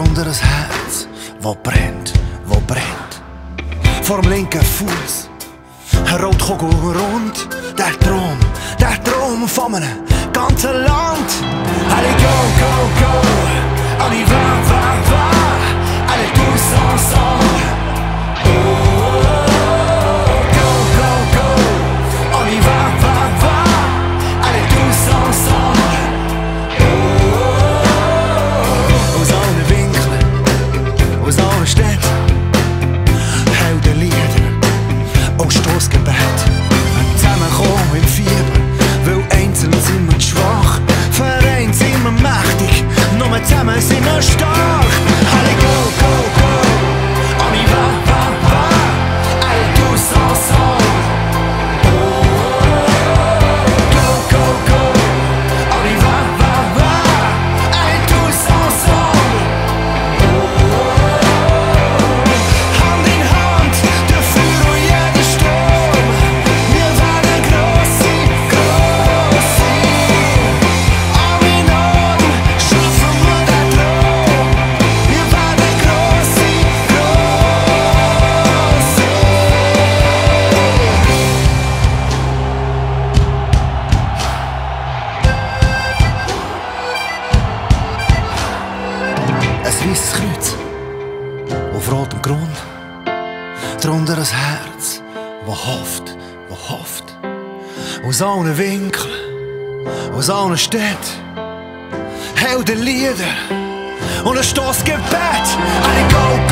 drunter ein Herz, wo brennt, wo brennt. Vorm linken Fuß, ein Rotkogel rund, der Traum von einem ganzen Land. Allez, go, go, go, on y va, va, va, allez tous ensemble. Oh, go, go, go, on y va, va, va, allez tous ensemble. Aus allen Winkeln, aus allen Städten, Heldenlieder, auch Stossgebet. Zusammenkommen im Fieber, weil einzeln sind wir zu schwach. Vereint sind wir mächtig, nur zusammen sind wir stark. Allez, go, go, go, on y va, va, va, allez tous ensemble. Go, go, go, on y va, va, va, allez tous ensemble. Hand in Hand, dafür durch jeden Sturm. Wir werden gross sein, gross sein. Arm in Arm schaffen wir den Traum. Wir werden gross sein, gross sein. Ein weisses Kreuz auf rotem Grund, drunter ein Herz, wo hofft, wo hofft. Aus allen Winkeln, aus allen Städten, Heldenlieder und ein Stossgebet. Allez, go,